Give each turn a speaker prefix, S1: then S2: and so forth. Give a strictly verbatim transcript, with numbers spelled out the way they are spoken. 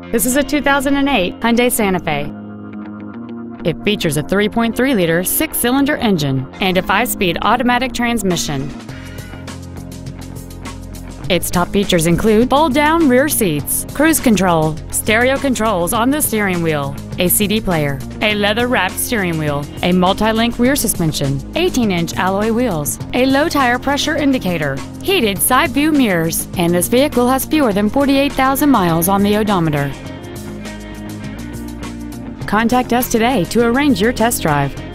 S1: This is a two thousand eight Hyundai Santa Fe. It features a three point three liter six-cylinder engine and a five-speed automatic transmission. Its top features include fold-down rear seats, cruise control, stereo controls on the steering wheel, a C D player, a leather-wrapped steering wheel, a multi-link rear suspension, eighteen inch alloy wheels, a low tire pressure indicator, heated side view mirrors, and this vehicle has fewer than forty-eight thousand miles on the odometer. Contact us today to arrange your test drive.